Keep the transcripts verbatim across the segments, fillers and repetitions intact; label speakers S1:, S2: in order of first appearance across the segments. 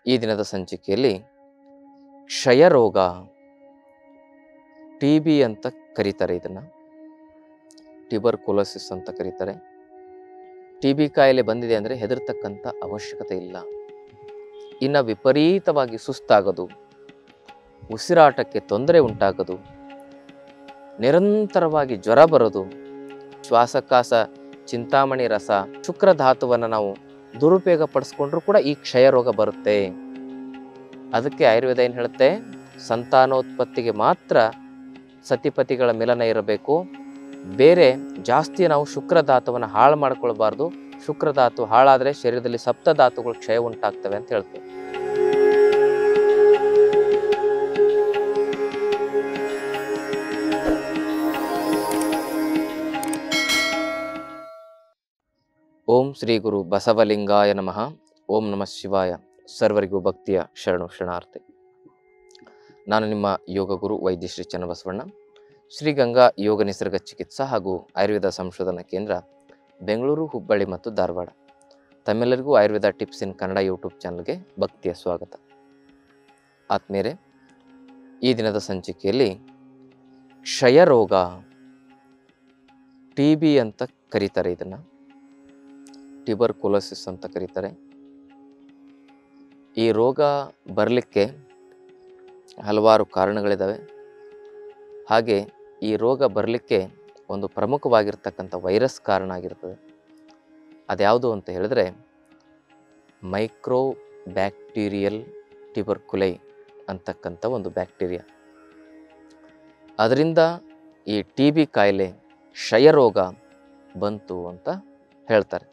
S1: ಈ ದಿನದ ಸಂಚಿಕೆಯಲ್ಲಿ ಕ್ಷಯರೋಗ, ಟಿ ಬಿ ಅಂತ ಕರೀತಾರೆ, ಇದನ್ನು ಟ್ಯೂಬರ್ಕುಲೋಸಿಸ್ ಅಂತ ಕರೀತಾರೆ. ಟಿ ಬಿ ಕಾಯಿಲೆ ಬಂದಿದೆ ಅಂದರೆ ಹೆದರ್ತಕ್ಕಂಥ ಅವಶ್ಯಕತೆ ಇಲ್ಲ. ಇನ್ನು ವಿಪರೀತವಾಗಿ ಸುಸ್ತಾಗೋದು, ಉಸಿರಾಟಕ್ಕೆ ತೊಂದರೆ ಉಂಟಾಗೋದು, ನಿರಂತರವಾಗಿ ಜ್ವರ ಬರೋದು, ಶ್ವಾಸಕಾಸ, ಚಿಂತಾಮಣಿ ರಸ, ಶುಕ್ರಧಾತುವನ್ನು ನಾವು ದುರುಪಯೋಗ ಪಡಿಸ್ಕೊಂಡ್ರೂ ಕೂಡ ಈ ಕ್ಷಯರೋಗ ಬರುತ್ತೆ. ಅದಕ್ಕೆ ಆಯುರ್ವೇದ ಏನು ಹೇಳುತ್ತೆ, ಸಂತಾನೋತ್ಪತ್ತಿಗೆ ಮಾತ್ರ ಸತಿಪತಿಗಳ ಮಿಲನ ಇರಬೇಕು, ಬೇರೆ ಜಾಸ್ತಿ ನಾವು ಶುಕ್ರಧಾತುವನ್ನು ಹಾಳು ಮಾಡ್ಕೊಳ್ಬಾರ್ದು. ಶುಕ್ರಧಾತು ಹಾಳಾದರೆ ಶರೀರದಲ್ಲಿ ಸಪ್ತಧಾತುಗಳು ಕ್ಷಯ ಉಂಟಾಗ್ತವೆ ಅಂತ ಹೇಳ್ತೇವೆ. ಓಂ ಶ್ರೀ ಗುರು ಬಸವಲಿಂಗಾಯ ನಮಃ. ಓಂ ನಮಃ ಶಿವಾಯ. ಸರ್ವರಿಗೂ ಭಕ್ತಿಯ ಶರಣು ಶರಣಾರ್ಥಿ. ನಾನು ನಿಮ್ಮ ಯೋಗ ಗುರು ವೈದ್ಯ ಶ್ರೀ ಚನ್ನಬಸವಣ್ಣ, ಶ್ರೀಗಂಗಾ ಯೋಗ ನಿಸರ್ಗ ಚಿಕಿತ್ಸಾ ಹಾಗೂ ಆಯುರ್ವೇದ ಸಂಶೋಧನಾ ಕೇಂದ್ರ, ಬೆಂಗಳೂರು, ಹುಬ್ಬಳ್ಳಿ ಮತ್ತು ಧಾರವಾಡ. ತಮ್ಮೆಲ್ಲರಿಗೂ Ayurveda tips in Kannada YouTube ಚಾನಲ್ಗೆ ಭಕ್ತಿಯ ಸ್ವಾಗತ. ಆತ್ಮೀಯರೇ, ಈ ದಿನದ ಸಂಚಿಕೆಯಲ್ಲಿ ಕ್ಷಯರೋಗ, ಟಿ ಬಿ ಅಂತ ಕರೀತಾರೆ, ಇದನ್ನು ಟ್ಯೂಬರ್ಕುಲೋಸಿಸ್ ಅಂತ ಕರೀತಾರೆ. ಈ ರೋಗ ಬರಲಿಕ್ಕೆ ಹಲವಾರು ಕಾರಣಗಳಿದ್ದಾವೆ. ಹಾಗೆ ಈ ರೋಗ ಬರಲಿಕ್ಕೆ ಒಂದು ಪ್ರಮುಖವಾಗಿರ್ತಕ್ಕಂಥ ವೈರಸ್ ಕಾರಣ ಆಗಿರ್ತದೆ. ಅದ್ಯಾವುದು ಅಂತ ಹೇಳಿದ್ರೆ ಮೈಕ್ರೋ ಬ್ಯಾಕ್ಟೀರಿಯಲ್ ಟ್ಯೂಬರ್ಕುಲೈ ಅಂತಕ್ಕಂಥ ಒಂದು ಬ್ಯಾಕ್ಟೀರಿಯಾ. ಅದರಿಂದ ಈ ಟಿ ಬಿ ಕಾಯಿಲೆ, ಕ್ಷಯರೋಗ ಬಂತು ಅಂತ ಹೇಳ್ತಾರೆ.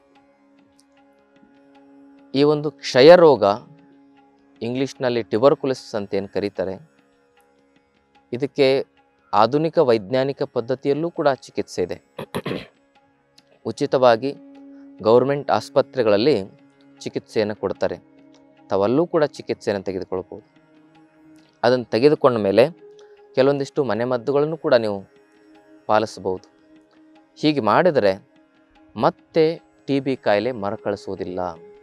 S1: ಈ ಒಂದು ಕ್ಷಯರೋಗ, ಇಂಗ್ಲೀಷ್ನಲ್ಲಿ ಟ್ಯೂಬರ್ಕುಲೋಸಿಸ್ ಅಂತ ಏನು ಕರೀತಾರೆ, ಇದಕ್ಕೆ ಆಧುನಿಕ ವೈಜ್ಞಾನಿಕ ಪದ್ಧತಿಯಲ್ಲೂ ಕೂಡ ಚಿಕಿತ್ಸೆ ಇದೆ. ಉಚಿತವಾಗಿ ಗೌರ್ಮೆಂಟ್ ಆಸ್ಪತ್ರೆಗಳಲ್ಲಿ ಚಿಕಿತ್ಸೆಯನ್ನು ಕೊಡ್ತಾರೆ. ತಾವಲ್ಲೂ ಕೂಡ ಚಿಕಿತ್ಸೆಯನ್ನು ತೆಗೆದುಕೊಳ್ಬೋದು. ಅದನ್ನು ತೆಗೆದುಕೊಂಡ ಮೇಲೆ ಕೆಲವೊಂದಿಷ್ಟು ಮನೆಮದ್ದುಗಳನ್ನು ಕೂಡ ನೀವು ಪಾಲಿಸಬಹುದು. ಹೀಗೆ ಮಾಡಿದರೆ ಮತ್ತೆ ಟಿ ಬಿ ಕಾಯಿಲೆ ಮರುಕಳಿಸುವುದಿಲ್ಲ.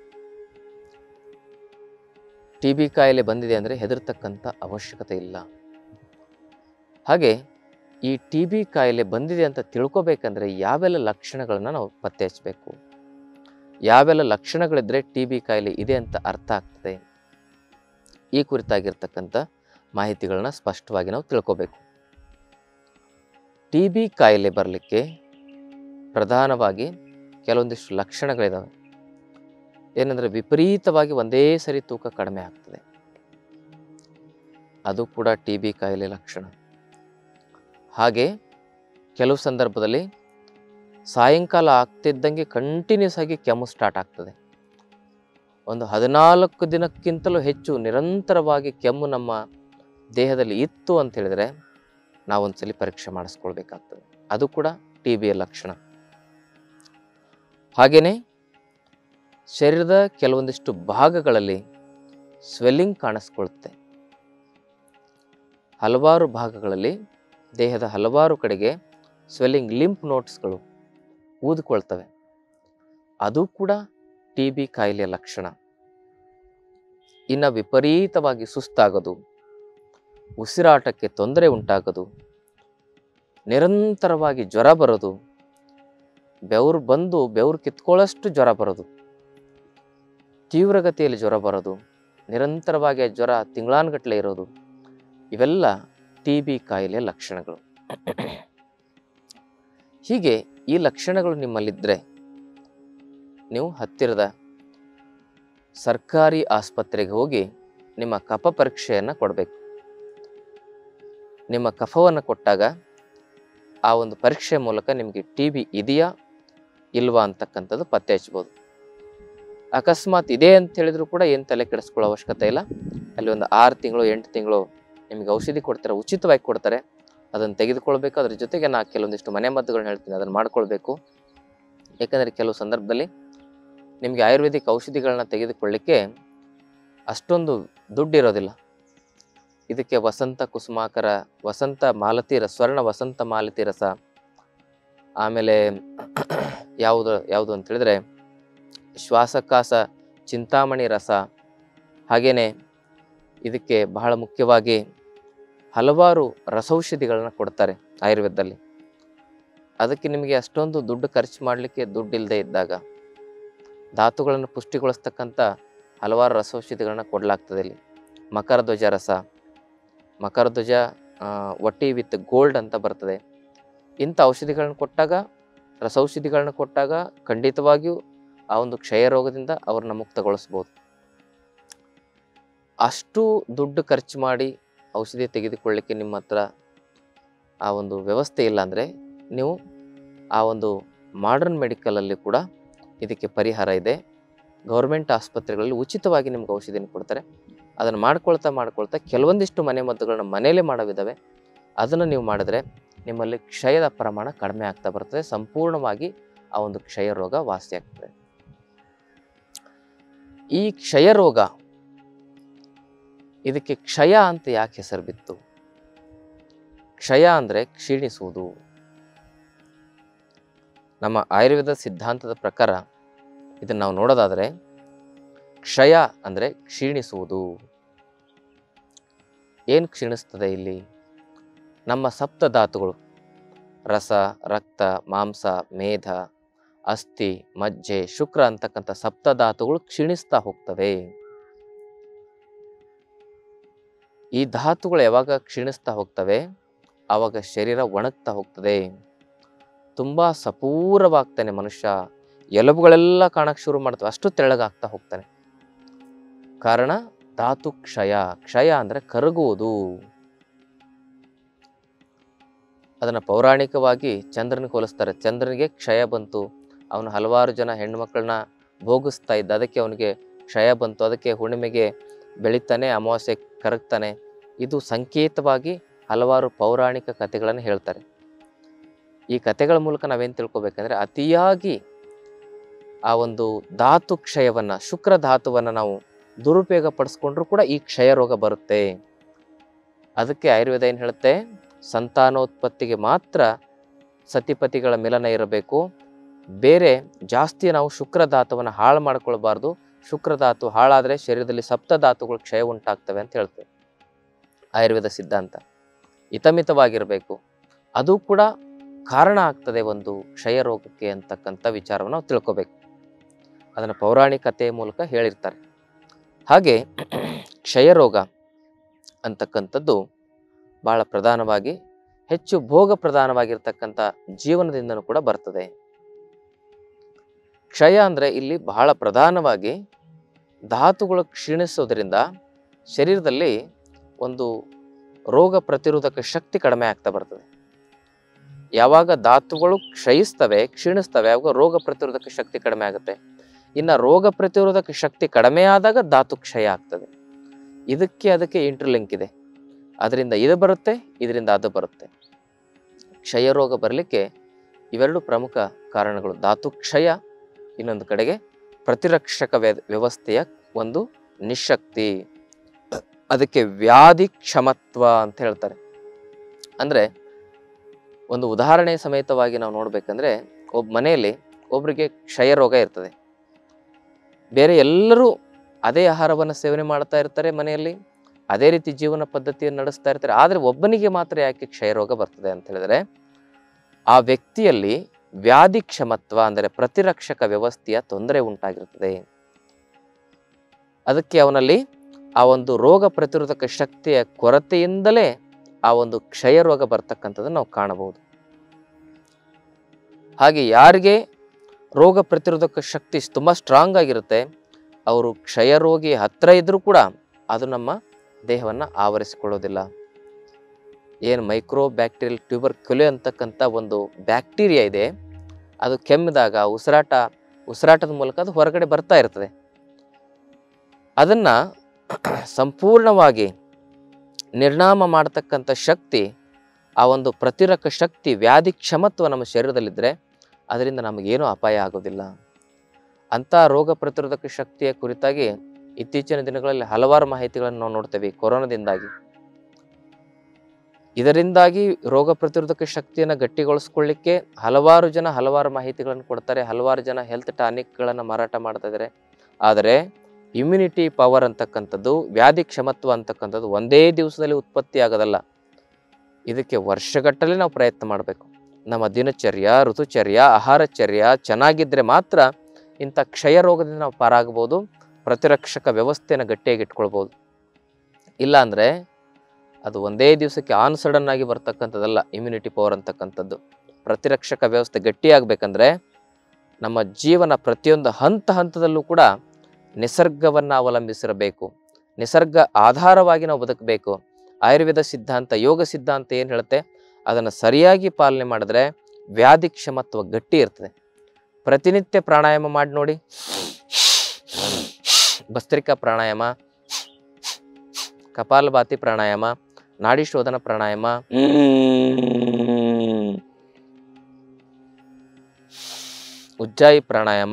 S1: ಟಿ ಬಿ ಕಾಯಿಲೆ ಬಂದಿದೆ ಅಂದರೆ ಹೆದರ್ತಕ್ಕಂಥ ಅವಶ್ಯಕತೆ ಇಲ್ಲ. ಹಾಗೆ ಈ ಟಿ ಬಿ ಕಾಯಿಲೆ ಬಂದಿದೆ ಅಂತ ತಿಳ್ಕೊಬೇಕಂದ್ರೆ ಯಾವೆಲ್ಲ ಲಕ್ಷಣಗಳನ್ನು ನಾವು ಪತ್ತೆ ಹಚ್ಚಬೇಕು, ಯಾವೆಲ್ಲ ಲಕ್ಷಣಗಳಿದ್ದರೆ ಟಿ ಬಿ ಕಾಯಿಲೆ ಇದೆ ಅಂತ ಅರ್ಥ ಆಗ್ತದೆ, ಈ ಕುರಿತಾಗಿರ್ತಕ್ಕಂಥ ಮಾಹಿತಿಗಳನ್ನ ಸ್ಪಷ್ಟವಾಗಿ ನಾವು ತಿಳ್ಕೊಬೇಕು. ಟಿ ಬಿ ಕಾಯಿಲೆ ಬರಲಿಕ್ಕೆ ಪ್ರಧಾನವಾಗಿ ಕೆಲವೊಂದಿಷ್ಟು ಲಕ್ಷಣಗಳಿದ್ದಾವೆ. ಏನಂದರೆ ವಿಪರೀತವಾಗಿ ಒಂದೇ ಸರಿ ತೂಕ ಕಡಿಮೆ ಆಗ್ತದೆ, ಅದು ಕೂಡ ಟಿ ಬಿ ಕಾಯಿಲೆ ಲಕ್ಷಣ. ಹಾಗೆ ಕೆಲವು ಸಂದರ್ಭದಲ್ಲಿ ಸಾಯಂಕಾಲ ಆಗ್ತಿದ್ದಂಗೆ ಕಂಟಿನ್ಯೂಸ್ ಆಗಿ ಕೆಮ್ಮು ಸ್ಟಾರ್ಟ್ ಆಗ್ತದೆ. ಒಂದು ಹದಿನಾಲ್ಕು ದಿನಕ್ಕಿಂತಲೂ ಹೆಚ್ಚು ನಿರಂತರವಾಗಿ ಕೆಮ್ಮು ನಮ್ಮ ದೇಹದಲ್ಲಿ ಇತ್ತು ಅಂತ ಹೇಳಿದರೆ ನಾವೊಂದ್ಸಲಿ ಪರೀಕ್ಷೆ ಮಾಡಿಸ್ಕೊಳ್ಬೇಕಾಗ್ತದೆ. ಅದು ಕೂಡ ಟಿ ಬಿಯ ಲಕ್ಷಣ. ಹಾಗೆಯೇ ಶರೀರದ ಕೆಲವೊಂದಿಷ್ಟು ಭಾಗಗಳಲ್ಲಿ ಸ್ವೆಲ್ಲಿಂಗ್ ಕಾಣಿಸ್ಕೊಳುತ್ತೆ. ಹಲವಾರು ಭಾಗಗಳಲ್ಲಿ, ದೇಹದ ಹಲವಾರು ಕಡೆಗೆ ಸ್ವೆಲ್ಲಿಂಗ್, ಲಿಂಫ್ ನೋಟ್ಸ್ಗಳು ಊದಿಕೊಳ್ತವೆ. ಅದು ಕೂಡ ಟಿ ಬಿ ಕಾಯಿಲೆಯ ಲಕ್ಷಣ. ಇನ್ನು ವಿಪರೀತವಾಗಿ ಸುಸ್ತಾಗೋದು, ಉಸಿರಾಟಕ್ಕೆ ತೊಂದರೆ ಉಂಟಾಗೋದು, ನಿರಂತರವಾಗಿ ಜ್ವರ ಬರೋದು, ಬೆವರು ಬಂದು ಬೆವರು ಕಿತ್ಕೊಳ್ಳೋಷ್ಟು ಜ್ವರ ಬರೋದು, ತೀವ್ರಗತಿಯಲ್ಲಿ ಜ್ವರ ಬರೋದು, ನಿರಂತರವಾಗಿ ಜ್ವರ ತಿಂಗಳಾನುಗಟ್ಟಲೆ ಇರೋದು, ಇವೆಲ್ಲ ಟಿ ಬಿ ಕಾಯಿಲೆಯ ಲಕ್ಷಣಗಳು. ಹೀಗೆ ಈ ಲಕ್ಷಣಗಳು ನಿಮ್ಮಲ್ಲಿದ್ದರೆ ನೀವು ಹತ್ತಿರದ ಸರ್ಕಾರಿ ಆಸ್ಪತ್ರೆಗೆ ಹೋಗಿ ನಿಮ್ಮ ಕಫ ಪರೀಕ್ಷೆಯನ್ನು ಕೊಡಬೇಕು. ನಿಮ್ಮ ಕಫವನ್ನು ಕೊಟ್ಟಾಗ ಆ ಒಂದು ಪರೀಕ್ಷೆ ಮೂಲಕ ನಿಮಗೆ ಟಿ ಬಿ ಇದೆಯಾ ಇಲ್ವಾ ಅಂತಕ್ಕಂಥದ್ದು ಪತ್ತೆ ಹಚ್ಬೋದು. ಅಕಸ್ಮಾತ್ ಇದೆ ಅಂತ ಹೇಳಿದ್ರು ಕೂಡ ಏನು ತಲೆ ಕೆಡಿಸ್ಕೊಳ್ಳೋ ಅವಶ್ಯಕತೆ ಇಲ್ಲ. ಅಲ್ಲಿ ಒಂದು ಆರು ತಿಂಗಳು ಎಂಟು ತಿಂಗಳು ನಿಮಗೆ ಔಷಧಿ ಕೊಡ್ತಾರೆ, ಉಚಿತವಾಗಿ ಕೊಡ್ತಾರೆ. ಅದನ್ನು ತೆಗೆದುಕೊಳ್ಬೇಕು. ಅದ್ರ ಜೊತೆಗೆ ನಾ ಕೆಲವೊಂದಿಷ್ಟು ಮನೆ ಮದ್ದುಗಳನ್ನ ಹೇಳ್ತೀನಿ, ಅದನ್ನು ಮಾಡ್ಕೊಳ್ಬೇಕು. ಯಾಕಂದರೆ ಕೆಲವು ಸಂದರ್ಭದಲ್ಲಿ ನಿಮಗೆ ಆಯುರ್ವೇದಿಕ್ ಔಷಧಿಗಳನ್ನ ತೆಗೆದುಕೊಳ್ಳಿಕ್ಕೆ ಅಷ್ಟೊಂದು ದುಡ್ಡು ಇರೋದಿಲ್ಲ. ಇದಕ್ಕೆ ವಸಂತ ಕುಸುಮಾಕರ, ವಸಂತ ಮಾಲತಿ ರಸ, ಸ್ವರ್ಣ ವಸಂತ ಮಾಲತಿ ರಸ, ಆಮೇಲೆ ಯಾವುದು ಯಾವುದು ಅಂತ ಹೇಳಿದ್ರೆ ಶ್ವಾಸಕಾಸ, ಚಿಂತಾಮಣಿ ರಸ, ಹಾಗೆಯೇ ಇದಕ್ಕೆ ಬಹಳ ಮುಖ್ಯವಾಗಿ ಹಲವಾರು ರಸೌಷಧಿಗಳನ್ನ ಕೊಡ್ತಾರೆ ಆಯುರ್ವೇದದಲ್ಲಿ. ಅದಕ್ಕೆ ನಿಮಗೆ ಅಷ್ಟೊಂದು ದುಡ್ಡು ಖರ್ಚು ಮಾಡಲಿಕ್ಕೆ ದುಡ್ಡು ಇಲ್ಲದೆ ಇದ್ದಾಗ ಧಾತುಗಳನ್ನು ಪುಷ್ಟಿಗೊಳಿಸ್ತಕ್ಕಂಥ ಹಲವಾರು ರಸೌಷಧಿಗಳನ್ನ ಕೊಡಲಾಗ್ತದೆ. ಇಲ್ಲಿ ಮಕರಧ್ವಜ ರಸ, ಮಕರಧ್ವಜ ವಟಿ ವಿತ್ ಗೋಲ್ಡ್ ಅಂತ ಬರ್ತದೆ. ಇಂಥ ಔಷಧಿಗಳನ್ನ ಕೊಟ್ಟಾಗ, ರಸೌಷಧಿಗಳನ್ನ ಕೊಟ್ಟಾಗ ಖಂಡಿತವಾಗಿಯೂ ಆ ಒಂದು ಕ್ಷಯ ರೋಗದಿಂದ ಅವ್ರನ್ನ ಮುಕ್ತಗೊಳಿಸ್ಬೋದು. ಅಷ್ಟು ದುಡ್ಡು ಖರ್ಚು ಮಾಡಿ ಔಷಧಿ ತೆಗೆದುಕೊಳ್ಳಿಕ್ಕೆ ನಿಮ್ಮ ಹತ್ರ ಆ ಒಂದು ವ್ಯವಸ್ಥೆ ಇಲ್ಲ ಅಂದರೆ ನೀವು ಆ ಒಂದು ಮಾಡರ್ನ್ ಮೆಡಿಕಲಲ್ಲಿ ಕೂಡ ಇದಕ್ಕೆ ಪರಿಹಾರ ಇದೆ. ಗೌರ್ಮೆಂಟ್ ಆಸ್ಪತ್ರೆಗಳಲ್ಲಿ ಉಚಿತವಾಗಿ ನಿಮ್ಗೆ ಔಷಧಿನ ಕೊಡ್ತಾರೆ. ಅದನ್ನು ಮಾಡ್ಕೊಳ್ತಾ ಮಾಡ್ಕೊಳ್ತಾ ಕೆಲವೊಂದಿಷ್ಟು ಮನೆ ಮದ್ದುಗಳನ್ನ ಮನೆಯಲ್ಲೇ ಮಾಡೋವಿದ್ದಾವೆ. ಅದನ್ನು ನೀವು ಮಾಡಿದ್ರೆ ನಿಮ್ಮಲ್ಲಿ ಕ್ಷಯದ ಪ್ರಮಾಣ ಕಡಿಮೆ ಆಗ್ತಾ ಬರ್ತದೆ. ಸಂಪೂರ್ಣವಾಗಿ ಆ ಒಂದು ಕ್ಷಯ ರೋಗ ವಾಸಿ ಆಗ್ತದೆ. ಈ ಕ್ಷಯ ರೋಗ, ಇದಕ್ಕೆ ಕ್ಷಯ ಅಂತ ಯಾಕೆ ಹೆಸರು ಬಿತ್ತು? ಕ್ಷಯ ಅಂದರೆ ಕ್ಷೀಣಿಸುವುದು. ನಮ್ಮ ಆಯುರ್ವೇದ ಸಿದ್ಧಾಂತದ ಪ್ರಕಾರ ಇದನ್ನು ನಾವು ನೋಡೋದಾದರೆ ಕ್ಷಯ ಅಂದರೆ ಕ್ಷೀಣಿಸುವುದು. ಏನು ಕ್ಷೀಣಿಸ್ತದೆ ಇಲ್ಲಿ? ನಮ್ಮ ಸಪ್ತ ಧಾತುಗಳು ರಸ, ರಕ್ತ, ಮಾಂಸ, ಮೇಧ, ಅಸ್ಥಿ, ಮಜ್ಜೆ, ಶುಕ್ರ ಅಂತಕ್ಕಂಥ ಸಪ್ತ ಧಾತುಗಳು ಕ್ಷೀಣಿಸ್ತಾ ಹೋಗ್ತವೆ. ಈ ಧಾತುಗಳು ಯಾವಾಗ ಕ್ಷೀಣಿಸ್ತಾ ಹೋಗ್ತವೆ ಆವಾಗ ಶರೀರ ಒಣಗ್ತಾ ಹೋಗ್ತದೆ. ತುಂಬ ಸಪೂರವಾಗ್ತಾನೆ ಮನುಷ್ಯ. ಎಲುಬುಗಳೆಲ್ಲ ಕಾಣಕ್ಕೆ ಶುರು ಮಾಡ್ತವೆ, ಅಷ್ಟು ತೆಳ್ಳಗಾಗ್ತಾ ಹೋಗ್ತಾನೆ. ಕಾರಣ ಧಾತು ಕ್ಷಯ. ಕ್ಷಯ ಅಂದರೆ ಕರಗುವುದು. ಅದನ್ನು ಪೌರಾಣಿಕವಾಗಿ ಚಂದ್ರನಿಗೆ ಹೋಲಿಸ್ತಾರೆ. ಚಂದ್ರನಿಗೆ ಕ್ಷಯ ಬಂತು, ಅವನು ಹಲವಾರು ಜನ ಹೆಣ್ಣು ಮಕ್ಕಳನ್ನ ಭೋಗಿಸ್ತಾ ಇದ್ದ, ಅದಕ್ಕೆ ಅವನಿಗೆ ಕ್ಷಯ ಬಂತು, ಅದಕ್ಕೆ ಹುಣ್ಣಿಮೆಗೆ ಬೆಳಿತಾನೆ, ಅಮಾವಾಸ್ಯೆ ಕರಗ್ತಾನೆ. ಇದು ಸಂಕೇತವಾಗಿ ಹಲವಾರು ಪೌರಾಣಿಕ ಕಥೆಗಳನ್ನು ಹೇಳ್ತಾರೆ. ಈ ಕಥೆಗಳ ಮೂಲಕ ನಾವೇನು ತಿಳ್ಕೊಬೇಕಂದ್ರೆ ಅತಿಯಾಗಿ ಆ ಒಂದು ಧಾತು ಕ್ಷಯವನ್ನು, ಶುಕ್ರ ಧಾತುವನ್ನು ನಾವು ದುರುಪಯೋಗ ಪಡಿಸ್ಕೊಂಡ್ರೂ ಕೂಡ ಈ ಕ್ಷಯ ರೋಗ ಬರುತ್ತೆ. ಅದಕ್ಕೆ ಆಯುರ್ವೇದ ಏನು ಹೇಳುತ್ತೆ? ಸಂತಾನೋತ್ಪತ್ತಿಗೆ ಮಾತ್ರ ಸತಿಪತಿಗಳ ಮಿಲನ ಇರಬೇಕು, ಬೇರೆ ಜಾಸ್ತಿ ನಾವು ಶುಕ್ರ ಧಾತುವನ್ನು ಹಾಳು ಮಾಡ್ಕೊಳ್ಬಾರ್ದು. ಶುಕ್ರ ಧಾತು ಹಾಳಾದರೆ ಶರೀರದಲ್ಲಿ ಸಪ್ತ ಧಾತುಗಳು ಕ್ಷಯ ಉಂಟಾಗ್ತವೆ ಅಂತ ಹೇಳ್ತೇವೆ ಆಯುರ್ವೇದ ಸಿದ್ಧಾಂತ. ಹಿತಮಿತವಾಗಿರಬೇಕು. ಅದು ಕೂಡ ಕಾರಣ ಆಗ್ತದೆ ಒಂದು ಕ್ಷಯ ರೋಗಕ್ಕೆ ಅಂತಕ್ಕಂಥ ವಿಚಾರವನ್ನು ನಾವು ತಿಳ್ಕೊಬೇಕು. ಅದನ್ನು ಪೌರಾಣಿಕತೆಯ ಮೂಲಕ ಹೇಳಿರ್ತಾರೆ. ಹಾಗೆ ಕ್ಷಯ ರೋಗ ಅಂತಕ್ಕಂಥದ್ದು ಬಹಳ ಪ್ರಧಾನವಾಗಿ ಹೆಚ್ಚು ಭೋಗ ಪ್ರಧಾನವಾಗಿರ್ತಕ್ಕಂಥ ಜೀವನದಿಂದನೂ ಕೂಡ ಬರ್ತದೆ. ಕ್ಷಯ ಅಂದರೆ ಇಲ್ಲಿ ಬಹಳ ಪ್ರಧಾನವಾಗಿ ಧಾತುಗಳು ಕ್ಷೀಣಿಸೋದ್ರಿಂದ ಶರೀರದಲ್ಲಿ ಒಂದು ರೋಗ ಪ್ರತಿರೋಧಕ ಶಕ್ತಿ ಕಡಿಮೆ ಆಗ್ತಾ ಬರ್ತದೆ. ಯಾವಾಗ ಧಾತುಗಳು ಕ್ಷಯಿಸ್ತವೆ, ಕ್ಷೀಣಿಸ್ತವೆ, ಆವಾಗ ರೋಗ ಪ್ರತಿರೋಧಕ ಶಕ್ತಿ ಕಡಿಮೆ ಆಗುತ್ತೆ. ಇನ್ನು ರೋಗ ಪ್ರತಿರೋಧಕ ಶಕ್ತಿ ಕಡಿಮೆ ಆದಾಗ ಧಾತು ಕ್ಷಯ ಆಗ್ತದೆ. ಇದಕ್ಕೆ ಅದಕ್ಕೆ ಇಂಟರ್ಲಿಂಕ್ ಇದೆ. ಅದರಿಂದ ಇದು ಬರುತ್ತೆ, ಇದರಿಂದ ಅದು ಬರುತ್ತೆ. ಕ್ಷಯ ರೋಗ ಬರಲಿಕ್ಕೆ ಇವೆರಡು ಪ್ರಮುಖ ಕಾರಣಗಳು. ಧಾತು ಕ್ಷಯ, ಇನ್ನೊಂದು ಕಡೆಗೆ ಪ್ರತಿರಕ್ಷಕ ವ್ಯವಸ್ಥೆಯ ಒಂದು ನಿಶಕ್ತಿ. ಅದಕ್ಕೆ ವ್ಯಾಧಿ ಕ್ಷಮತ್ವ ಅಂತ ಹೇಳ್ತಾರೆ. ಅಂದರೆ ಒಂದು ಉದಾಹರಣೆ ಸಮೇತವಾಗಿ ನಾವು ನೋಡ್ಬೇಕಂದ್ರೆ, ಒಬ್ಬ ಮನೆಯಲ್ಲಿ ಒಬ್ರಿಗೆ ಕ್ಷಯ ರೋಗ ಇರ್ತದೆ. ಬೇರೆ ಎಲ್ಲರೂ ಅದೇ ಆಹಾರವನ್ನು ಸೇವನೆ ಮಾಡ್ತಾ ಇರ್ತಾರೆ, ಮನೆಯಲ್ಲಿ ಅದೇ ರೀತಿ ಜೀವನ ಪದ್ಧತಿಯನ್ನು ನಡೆಸ್ತಾ ಇರ್ತಾರೆ. ಆದರೆ ಒಬ್ಬನಿಗೆ ಮಾತ್ರ ಯಾಕೆ ಕ್ಷಯ ರೋಗ ಬರ್ತದೆ ಅಂತ ಹೇಳಿದ್ರೆ, ಆ ವ್ಯಕ್ತಿಯಲ್ಲಿ ವ್ಯಾಧಿ ಕ್ಷಮತ್ವ ಅಂದರೆ ಪ್ರತಿರಕ್ಷಕ ವ್ಯವಸ್ಥೆಯ ತೊಂದರೆ ಉಂಟಾಗಿರ್ತದೆ. ಅದಕ್ಕೆ ಅವನಲ್ಲಿ ಆ ಒಂದು ರೋಗ ಪ್ರತಿರೋಧಕ ಶಕ್ತಿಯ ಕೊರತೆಯಿಂದಲೇ ಆ ಒಂದು ಕ್ಷಯ ರೋಗ ಬರ್ತಕ್ಕಂಥದ್ದನ್ನು ನಾವು ಕಾಣಬಹುದು. ಹಾಗೆ ಯಾರಿಗೆ ರೋಗ ಪ್ರತಿರೋಧಕ ಶಕ್ತಿ ತುಂಬ ಸ್ಟ್ರಾಂಗ್ ಆಗಿರುತ್ತೆ, ಅವರು ಕ್ಷಯ ರೋಗಿ ಹತ್ತಿರ ಇದ್ರೂ ಕೂಡ ಅದು ನಮ್ಮ ದೇಹವನ್ನು ಆವರಿಸಿಕೊಳ್ಳೋದಿಲ್ಲ. ಏನು ಮೈಕ್ರೋ ಬ್ಯಾಕ್ಟೀರಿಯಲ್ ಟ್ಯೂಬರ್ಕ್ಯುಲೆ ಅಂತಕ್ಕಂಥ ಒಂದು ಬ್ಯಾಕ್ಟೀರಿಯಾ ಇದೆ, ಅದು ಕೆಮ್ಮಿದಾಗ ಉಸಿರಾಟ ಉಸಿರಾಟದ ಮೂಲಕ ಅದು ಹೊರಗಡೆ ಬರ್ತಾ ಇರ್ತದೆ. ಅದನ್ನು ಸಂಪೂರ್ಣವಾಗಿ ನಿರ್ನಾಮ ಮಾಡತಕ್ಕಂಥ ಶಕ್ತಿ, ಆ ಒಂದು ಪ್ರತಿರಕ್ಷಕ ಶಕ್ತಿ, ವ್ಯಾಧಿ ಕ್ಷಮತ್ವ ನಮ್ಮ ಶರೀರದಲ್ಲಿದ್ದರೆ ಅದರಿಂದ ನಮಗೇನೂ ಅಪಾಯ ಆಗೋದಿಲ್ಲ. ಅಂಥ ರೋಗ ಪ್ರತಿರೋಧಕ ಶಕ್ತಿಯ ಕುರಿತಾಗಿ ಇತ್ತೀಚಿನ ದಿನಗಳಲ್ಲಿ ಹಲವಾರು ಮಾಹಿತಿಗಳನ್ನು ನಾವು ನೋಡ್ತೇವೆ. ಕೊರೋನಾದಿಂದಾಗಿ ಇದರಿಂದಾಗಿ ರೋಗ ಪ್ರತಿರೋಧಕ ಶಕ್ತಿಯನ್ನು ಗಟ್ಟಿಗೊಳಿಸ್ಕೊಳ್ಳಿಕ್ಕೆ ಹಲವಾರು ಜನ ಹಲವಾರು ಮಾಹಿತಿಗಳನ್ನು ಕೊಡ್ತಾರೆ. ಹಲವಾರು ಜನ ಹೆಲ್ತ್ ಟಾನಿಕ್ಗಳನ್ನು ಮಾರಾಟ ಮಾಡ್ತಾ ಇದ್ದಾರೆ. ಆದರೆ ಇಮ್ಯುನಿಟಿ ಪವರ್ ಅಂತಕ್ಕಂಥದ್ದು, ವ್ಯಾಧಿ ಕ್ಷಮತ್ವ ಅಂತಕ್ಕಂಥದ್ದು ಒಂದೇ ದಿವಸದಲ್ಲಿ ಉತ್ಪತ್ತಿ ಆಗೋದಲ್ಲ. ಇದಕ್ಕೆ ವರ್ಷಗಟ್ಟಲೆ ನಾವು ಪ್ರಯತ್ನ ಮಾಡಬೇಕು. ನಮ್ಮ ದಿನಚರ್ಯ, ಋತುಚರ್ಯ, ಆಹಾರಚರ್ಯ ಚೆನ್ನಾಗಿದ್ದರೆ ಮಾತ್ರ ಇಂಥ ಕ್ಷಯ ರೋಗದಿಂದ ನಾವು ಪಾರಾಗಬಹುದು, ಪ್ರತಿರಕ್ಷಕ ವ್ಯವಸ್ಥೆಯನ್ನು ಗಟ್ಟಿಯಾಗಿ ಇಟ್ಕೊಳ್ಬೋದು. ಇಲ್ಲಾಂದರೆ ಅದು ಒಂದೇ ದಿವಸಕ್ಕೆ ಆನ್ ಸಡನ್ ಆಗಿ ಬರ್ತಕ್ಕಂಥದ್ದಲ್ಲ. ಇಮ್ಯುನಿಟಿ ಪವರ್ ಅಂತಕ್ಕಂಥದ್ದು, ಪ್ರತಿರಕ್ಷಕ ವ್ಯವಸ್ಥೆ ಗಟ್ಟಿಯಾಗಬೇಕಂದ್ರೆ ನಮ್ಮ ಜೀವನ ಪ್ರತಿಯೊಂದು ಹಂತ ಹಂತದಲ್ಲೂ ಕೂಡ ನಿಸರ್ಗವನ್ನು ಅವಲಂಬಿಸಿರಬೇಕು. ನಿಸರ್ಗ ಆಧಾರವಾಗಿ ನಾವು ಬದುಕಬೇಕು. ಆಯುರ್ವೇದ ಸಿದ್ಧಾಂತ, ಯೋಗ ಸಿದ್ಧಾಂತ ಏನು ಹೇಳುತ್ತೆ ಅದನ್ನು ಸರಿಯಾಗಿ ಪಾಲನೆ ಮಾಡಿದ್ರೆ ವ್ಯಾಧಿ ಕ್ಷಮತ್ವ ಗಟ್ಟಿ ಇರ್ತದೆ. ಪ್ರತಿನಿತ್ಯ ಪ್ರಾಣಾಯಾಮ ಮಾಡಿ ನೋಡಿ. ಭಸ್ತ್ರಿಕಾ ಪ್ರಾಣಾಯಾಮ, ಕಪಾಲಭಾತಿ ಪ್ರಾಣಾಯಾಮ, ನಾಡಿ ಶೋಧನ ಪ್ರಾಣಾಯಾಮ, ಉಜ್ಜಾಯಿ ಪ್ರಾಣಾಯಾಮ,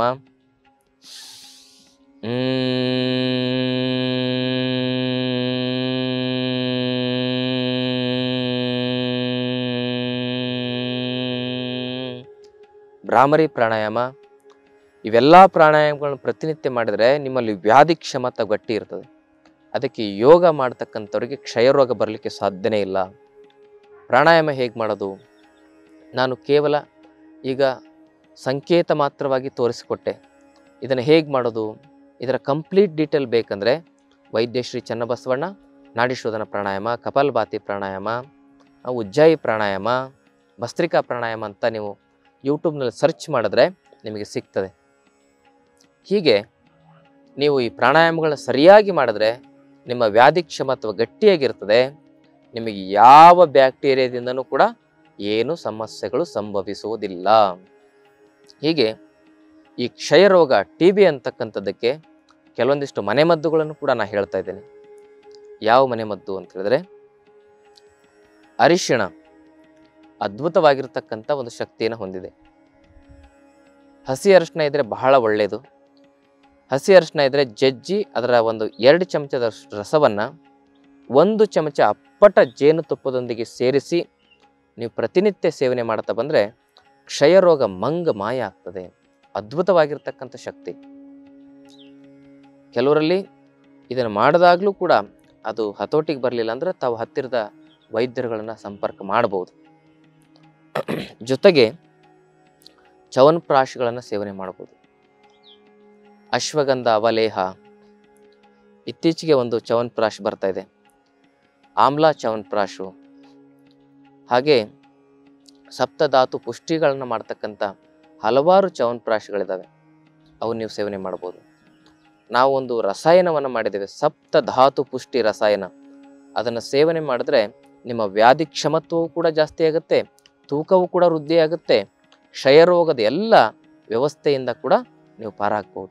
S1: ಭ್ರಾಮರಿ ಪ್ರಾಣಾಯಾಮ, ಇವೆಲ್ಲ ಪ್ರಾಣಾಯಾಮಗಳನ್ನು ಪ್ರತಿನಿತ್ಯ ಮಾಡಿದರೆ ನಿಮ್ಮಲ್ಲಿ ವ್ಯಾಧಿ ಕ್ಷಮತೆ ಗಟ್ಟಿ ಇರ್ತದೆ. ಅದಕ್ಕೆ ಯೋಗ ಮಾಡ್ತಕ್ಕಂಥವ್ರಿಗೆ ಕ್ಷಯರೋಗ ಬರಲಿಕ್ಕೆ ಸಾಧ್ಯನೇ ಇಲ್ಲ. ಪ್ರಾಣಾಯಾಮ ಹೇಗೆ ಮಾಡೋದು? ನಾನು ಕೇವಲ ಈಗ ಸಂಕೇತ ಮಾತ್ರವಾಗಿ ತೋರಿಸಿಕೊಟ್ಟೆ. ಇದನ್ನು ಹೇಗೆ ಮಾಡೋದು, ಇದರ ಕಂಪ್ಲೀಟ್ ಡೀಟೇಲ್ ಬೇಕಂದರೆ ವೈದ್ಯಶ್ರೀ ಚನ್ನಬಸವಣ್ಣ ನಾಡಿ ಶೋಧನ ಪ್ರಾಣಾಯಾಮ, ಕಪಾಲಭಾತಿ ಪ್ರಾಣಾಯಾಮ, ಉಜ್ಜಾಯಿ ಪ್ರಾಣಾಯಾಮ, ಭಸ್ತ್ರಿಕಾ ಪ್ರಾಣಾಯಾಮ ಅಂತ ನೀವು ಯೂಟ್ಯೂಬ್ನಲ್ಲಿ ಸರ್ಚ್ ಮಾಡಿದ್ರೆ ನಿಮಗೆ ಸಿಗ್ತದೆ. ಹೀಗೆ ನೀವು ಈ ಪ್ರಾಣಾಯಾಮಗಳನ್ನ ಸರಿಯಾಗಿ ಮಾಡಿದ್ರೆ ನಿಮ್ಮ ವ್ಯಾಧಿ ಕ್ಷಮತ್ವ ಗಟ್ಟಿಯಾಗಿರ್ತದೆ. ನಿಮಗೆ ಯಾವ ಬ್ಯಾಕ್ಟೀರಿಯಾದಿಂದನೂ ಕೂಡ ಏನು ಸಮಸ್ಯೆಗಳು ಸಂಭವಿಸುವುದಿಲ್ಲ. ಹೀಗೆ ಈ ಕ್ಷಯರೋಗ, ಟಿ ಬಿ ಅಂತಕ್ಕಂಥದ್ದಕ್ಕೆ ಕೆಲವೊಂದಿಷ್ಟು ಮನೆಮದ್ದುಗಳನ್ನು ಕೂಡ ನಾನು ಹೇಳ್ತಾ ಇದ್ದೇನೆ. ಯಾವ ಮನೆಮದ್ದು ಅಂತ ಹೇಳಿದ್ರೆ, ಅರಿಶಿಣ ಅದ್ಭುತವಾಗಿರ್ತಕ್ಕಂಥ ಒಂದು ಶಕ್ತಿಯನ್ನು ಹೊಂದಿದೆ. ಹಸಿ ಅರಿಶಿಣ ಇದ್ದರೆ ಬಹಳ ಒಳ್ಳೆಯದು. ಹಸಿ ಅರಿಶಿಣ ಇದ್ದರೆ ಜಜ್ಜಿ ಅದರ ಒಂದು ಎರಡು ಚಮಚದ ರಸವನ್ನು ಒಂದು ಚಮಚ ಅಪ್ಪಟ ಜೇನುತುಪ್ಪದೊಂದಿಗೆ ಸೇರಿಸಿ ನೀವು ಪ್ರತಿನಿತ್ಯ ಸೇವನೆ ಮಾಡ್ತಾ ಬಂದರೆ ಕ್ಷಯರೋಗ ಮಂಗ ಮಾಯ ಆಗ್ತದೆ. ಅದ್ಭುತವಾಗಿರ್ತಕ್ಕಂಥ ಶಕ್ತಿ. ಕೆಲವರಲ್ಲಿ ಇದನ್ನು ಮಾಡಿದಾಗಲೂ ಕೂಡ ಅದು ಹತೋಟಿಗೆ ಬರಲಿಲ್ಲ ಅಂದರೆ ತಾವು ಹತ್ತಿರದ ವೈದ್ಯರುಗಳನ್ನು ಸಂಪರ್ಕ ಮಾಡಬಹುದು. ಜೊತೆಗೆ ಚವನ್ಪ್ರಾಶಗಳನ್ನು ಸೇವನೆ ಮಾಡಬಹುದು. ಅಶ್ವಗಂಧ ಅವಲೇಹ, ಇತ್ತೀಚೆಗೆ ಒಂದು ಚವನ್ಪ್ರಾಶ್ ಬರ್ತಾ ಇದೆ, ಆಮ್ಲ ಚವನ್ಪ್ರಾಶು, ಹಾಗೆ ಸಪ್ತಧಾತು ಪುಷ್ಟಿಗಳನ್ನು ಮಾಡ್ತಕ್ಕಂಥ ಹಲವಾರು ಚವನ್ಪ್ರಾಶಗಳಿದ್ದಾವೆ. ಅವು ನೀವು ಸೇವನೆ ಮಾಡ್ಬೋದು. ನಾವು ಒಂದು ರಸಾಯನವನ್ನು ಮಾಡಿದ್ದೇವೆ, ಸಪ್ತಧಾತು ಪುಷ್ಟಿ ರಸಾಯನ. ಅದನ್ನು ಸೇವನೆ ಮಾಡಿದ್ರೆ ನಿಮ್ಮ ವ್ಯಾಧಿ ಕ್ಷಮತ್ವವು ಕೂಡ ಜಾಸ್ತಿ ಆಗುತ್ತೆ, ತೂಕವು ಕೂಡ ವೃದ್ಧಿಯಾಗುತ್ತೆ, ಕ್ಷಯರೋಗದ ಎಲ್ಲ ವ್ಯವಸ್ಥೆಯಿಂದ ಕೂಡ ನೀವು ಪಾರಾಗಬಹುದು.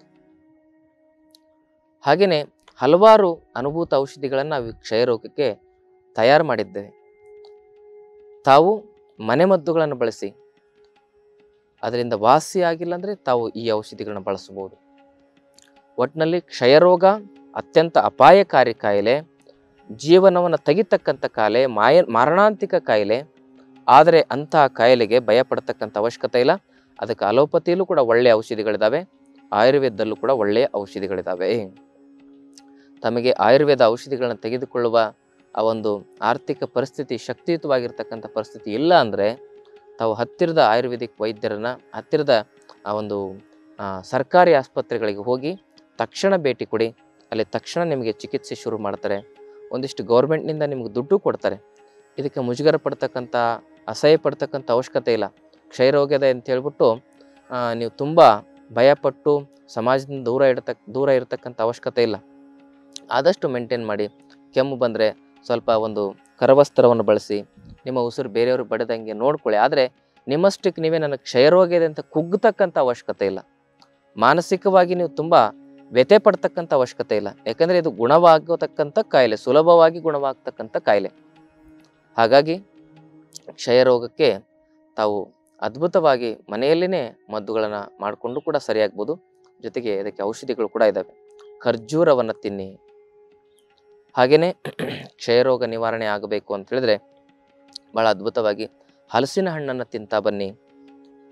S1: ಹಾಗೆಯೇ ಹಲವಾರು ಅನುಭೂತ ಔಷಧಿಗಳನ್ನು ನಾವು ಕ್ಷಯರೋಗಕ್ಕೆ ತಯಾರು ಮಾಡಿದ್ದೇವೆ. ತಾವು ಮನೆಮದ್ದುಗಳನ್ನು ಬಳಸಿ ಅದರಿಂದ ವಾಸಿ ಆಗಿಲ್ಲ ಅಂದರೆ ತಾವು ಈ ಔಷಧಿಗಳನ್ನು ಬಳಸಬಹುದು. ಒಟ್ಟಿನಲ್ಲಿ ಕ್ಷಯರೋಗ ಅತ್ಯಂತ ಅಪಾಯಕಾರಿ ಕಾಯಿಲೆ, ಜೀವನವನ್ನು ತೆಗಿತಕ್ಕಂಥ ಕಾಯಿಲೆ, ಮಾಯ ಮಾರಣಾಂತಿಕ ಕಾಯಿಲೆ. ಆದರೆ ಅಂತಹ ಕಾಯಿಲೆಗೆ ಭಯಪಡ್ತಕ್ಕಂಥ ಅವಶ್ಯಕತೆ ಇಲ್ಲ. ಅದಕ್ಕೆ ಅಲೋಪತಿಯಲ್ಲೂ ಕೂಡ ಒಳ್ಳೆಯ ಔಷಧಿಗಳಿದ್ದಾವೆ, ಆಯುರ್ವೇದದಲ್ಲೂ ಕೂಡ ಒಳ್ಳೆಯ ಔಷಧಿಗಳಿದ್ದಾವೆ. ತಮಗೆ ಆಯುರ್ವೇದ ಔಷಧಿಗಳನ್ನು ತೆಗೆದುಕೊಳ್ಳುವ ಆ ಒಂದು ಆರ್ಥಿಕ ಪರಿಸ್ಥಿತಿ, ಶಕ್ತಿಯುತವಾಗಿರ್ತಕ್ಕಂಥ ಪರಿಸ್ಥಿತಿ ಇಲ್ಲ ಅಂದರೆ ತಾವು ಹತ್ತಿರದ ಆಯುರ್ವೇದಿಕ್ ವೈದ್ಯರನ್ನು, ಹತ್ತಿರದ ಆ ಒಂದು ಸರ್ಕಾರಿ ಆಸ್ಪತ್ರೆಗಳಿಗೆ ಹೋಗಿ ತಕ್ಷಣ ಭೇಟಿ ಕೊಡಿ. ಅಲ್ಲಿ ತಕ್ಷಣ ನಿಮಗೆ ಚಿಕಿತ್ಸೆ ಶುರು ಮಾಡ್ತಾರೆ. ಒಂದಿಷ್ಟು ಗೌರ್ಮೆಂಟ್ನಿಂದ ನಿಮ್ಗೆ ದುಡ್ಡು ಕೊಡ್ತಾರೆ. ಇದಕ್ಕೆ ಮುಜುಗರ ಪಡ್ತಕ್ಕಂಥ, ಅಸಹ್ಯ ಪಡ್ತಕ್ಕಂಥ ಅವಶ್ಯಕತೆ ಇಲ್ಲ. ಕ್ಷಯರೋಗದ ಅಂತ ಹೇಳ್ಬಿಟ್ಟು ನೀವು ತುಂಬ ಭಯಪಟ್ಟು ಸಮಾಜದಿಂದ ದೂರ ಇಡತಕ್ಕ ದೂರ ಇರತಕ್ಕಂಥ ಅವಶ್ಯಕತೆ ಇಲ್ಲ. ಆದಷ್ಟು ಮೇಂಟೈನ್ ಮಾಡಿ. ಕೆಮ್ಮು ಬಂದರೆ ಸ್ವಲ್ಪ ಒಂದು ಕರವಸ್ತ್ರವನ್ನು ಬಳಸಿ ನಿಮ್ಮ ಉಸಿರು ಬೇರೆಯವರು ಬಡದಂಗೆ ನೋಡ್ಕೊಳ್ಳಿ. ಆದರೆ ನಿಮ್ಮಷ್ಟಕ್ಕೆ ನೀವೇ ನನಗೆ ಕ್ಷಯರೋಗ ಇದೆ ಅಂತ ಕುಗ್ಗತಕ್ಕಂಥ ಅವಶ್ಯಕತೆ ಇಲ್ಲ. ಮಾನಸಿಕವಾಗಿ ನೀವು ತುಂಬ ವ್ಯಥೆ ಪಡ್ತಕ್ಕಂಥ ಅವಶ್ಯಕತೆ ಇಲ್ಲ. ಯಾಕಂದರೆ ಇದು ಗುಣವಾಗತಕ್ಕಂಥ ಕಾಯಿಲೆ, ಸುಲಭವಾಗಿ ಗುಣವಾಗ್ತಕ್ಕಂಥ ಕಾಯಿಲೆ. ಹಾಗಾಗಿ ಕ್ಷಯರೋಗಕ್ಕೆ ತಾವು ಅದ್ಭುತವಾಗಿ ಮನೆಯಲ್ಲಿನೇ ಮದ್ದುಗಳನ್ನು ಮಾಡಿಕೊಂಡು ಕೂಡ ಸರಿಯಾಗ್ಬೋದು. ಜೊತೆಗೆ ಇದಕ್ಕೆ ಔಷಧಿಗಳು ಕೂಡ ಇದ್ದಾವೆ. ಖರ್ಜೂರವನ್ನು ತಿನ್ನಿ. ಹಾಗೆಯೇ ಕ್ಷಯರೋಗ ನಿವಾರಣೆ ಆಗಬೇಕು ಅಂತ ಹೇಳಿದ್ರೆ ಭಾಳ ಅದ್ಭುತವಾಗಿ ಹಲಸಿನ ಹಣ್ಣನ್ನು ತಿಂತಾ ಬನ್ನಿ.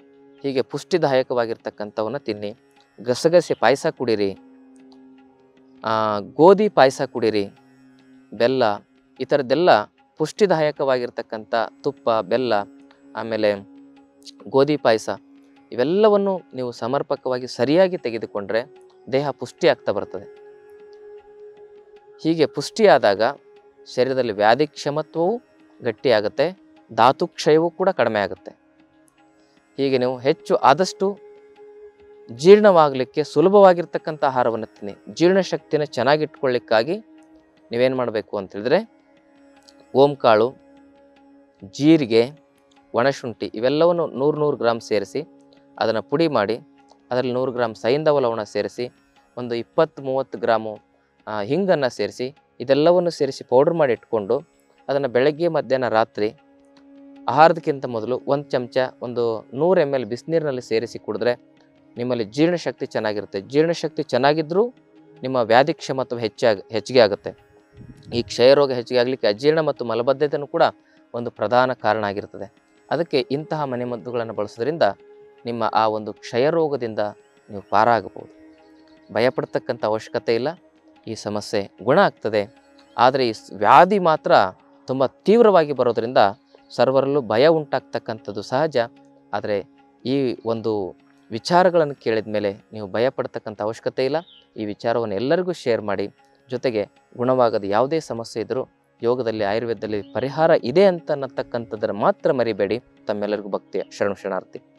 S1: ಹೀಗೆ ಪುಷ್ಟಿದಾಯಕವಾಗಿರ್ತಕ್ಕಂಥವನ್ನ ತಿನ್ನಿ. ಗಸಗಸೆ ಪಾಯಸ ಕುಡೀರಿ. ಗೋಧಿ ಪಾಯಸ ಕುಡೀರಿ, ಬೆಲ್ಲ ಈ ಥರದ್ದೆಲ್ಲ ಪುಷ್ಟಿದಾಯಕವಾಗಿರ್ತಕ್ಕಂಥ ತುಪ್ಪ, ಬೆಲ್ಲ, ಆಮೇಲೆ ಗೋಧಿ ಪಾಯಸ ಇವೆಲ್ಲವನ್ನು ನೀವು ಸಮರ್ಪಕವಾಗಿ ಸರಿಯಾಗಿ ತೆಗೆದುಕೊಂಡ್ರೆ ದೇಹ ಪುಷ್ಟಿ ಆಗ್ತಾ ಬರ್ತದೆ. ಹೀಗೆ ಪುಷ್ಟಿಯಾದಾಗ ಶರೀರದಲ್ಲಿ ವ್ಯಾಧಿ ಕ್ಷಮತ್ವವು ಗಟ್ಟಿಯಾಗುತ್ತೆ, ಧಾತುಕ್ಷಯವೂ ಕೂಡ ಕಡಿಮೆ ಆಗುತ್ತೆ. ಹೀಗೆ ನೀವು ಹೆಚ್ಚು ಆದಷ್ಟು ಜೀರ್ಣವಾಗಲಿಕ್ಕೆ ಸುಲಭವಾಗಿರ್ತಕ್ಕಂಥ ಆಹಾರವನ್ನು ತಿನ್ನಿ. ಜೀರ್ಣಶಕ್ತಿನ ಚೆನ್ನಾಗಿಟ್ಕೊಳ್ಳಿಕ್ಕಾಗಿ ನೀವೇನು ಮಾಡಬೇಕು ಅಂತ ಹೇಳಿದ್ರೆ ಓಂಕಾಳು, ಜೀರಿಗೆ, ಒಣಶುಂಠಿ ಇವೆಲ್ಲವನ್ನು ನೂರು ನೂರು ಗ್ರಾಮ್ ಸೇರಿಸಿ ಅದನ್ನು ಪುಡಿ ಮಾಡಿ ಅದರಲ್ಲಿ ನೂರು ಗ್ರಾಮ್ ಸೈಂಧವ ಲವಣ ಸೇರಿಸಿ ಒಂದು ಇಪ್ಪತ್ತು ಮೂವತ್ತು ಗ್ರಾಮು ಹಿಂಗನ್ನು ಸೇರಿಸಿ ಇದೆಲ್ಲವನ್ನು ಸೇರಿಸಿ ಪೌಡ್ರ್ ಮಾಡಿ ಇಟ್ಕೊಂಡು ಅದನ್ನು ಬೆಳಗ್ಗೆ ಮಧ್ಯಾಹ್ನ ರಾತ್ರಿ ಆಹಾರದಕ್ಕಿಂತ ಮೊದಲು ಒಂದು ಚಮಚ ಒಂದು ನೂರು ಎಮ್ ಎಲ್ ಬಿಸಿನೀರಿನಲ್ಲಿ ಸೇರಿಸಿ ಕುಡಿದ್ರೆ ನಿಮ್ಮಲ್ಲಿ ಜೀರ್ಣಶಕ್ತಿ ಚೆನ್ನಾಗಿರುತ್ತೆ. ಜೀರ್ಣಶಕ್ತಿ ಚೆನ್ನಾಗಿದ್ದರೂ ನಿಮ್ಮ ವ್ಯಾಧಿ ಕ್ಷಮತ್ವ ಹೆಚ್ಚಾಗಿ ಹೆಚ್ಚಿಗೆ ಆಗುತ್ತೆ. ಈ ಕ್ಷಯರೋಗ ಹೆಚ್ಚಿಗೆ ಆಗಲಿಕ್ಕೆ ಅಜೀರ್ಣ ಮತ್ತು ಮಲಬದ್ಧತೆಯೂ ಕೂಡ ಒಂದು ಪ್ರಧಾನ ಕಾರಣ ಆಗಿರ್ತದೆ. ಅದಕ್ಕೆ ಇಂತಹ ಮನೆಮದ್ದುಗಳನ್ನು ಬಳಸೋದ್ರಿಂದ ನಿಮ್ಮ ಆ ಒಂದು ಕ್ಷಯರೋಗದಿಂದ ನೀವು ಪಾರಾಗಬಹುದು. ಭಯಪಡ್ತಕ್ಕಂಥ ಅವಶ್ಯಕತೆ ಇಲ್ಲ, ಈ ಸಮಸ್ಯೆ ಗುಣ ಆಗ್ತದೆ. ಆದರೆ ಈ ವ್ಯಾಧಿ ಮಾತ್ರ ತುಂಬ ತೀವ್ರವಾಗಿ ಬರೋದರಿಂದ ಸರ್ವರಲ್ಲೂ ಭಯ ಉಂಟಾಗ್ತಕ್ಕಂಥದ್ದು ಸಹಜ. ಆದರೆ ಈ ಒಂದು ವಿಚಾರಗಳನ್ನು ಕೇಳಿದ ಮೇಲೆ ನೀವು ಭಯಪಡ್ತಕ್ಕಂಥ ಅವಶ್ಯಕತೆ ಇಲ್ಲ. ಈ ವಿಚಾರವನ್ನು ಎಲ್ಲರಿಗೂ ಶೇರ್ ಮಾಡಿ. ಜೊತೆಗೆ ಗುಣವಾಗದ ಯಾವುದೇ ಸಮಸ್ಯೆ ಇದ್ದರೂ ಯೋಗದಲ್ಲಿ, ಆಯುರ್ವೇದದಲ್ಲಿ ಪರಿಹಾರ ಇದೆ ಅಂತ ಅನ್ನತಕ್ಕಂಥದ್ದನ್ನು ಮಾತ್ರ ಮರಿಬೇಡಿ. ತಮ್ಮೆಲ್ಲರಿಗೂ ಭಕ್ತಿಯ ಶರಣು ಶರಣಾರ್ಥಿ.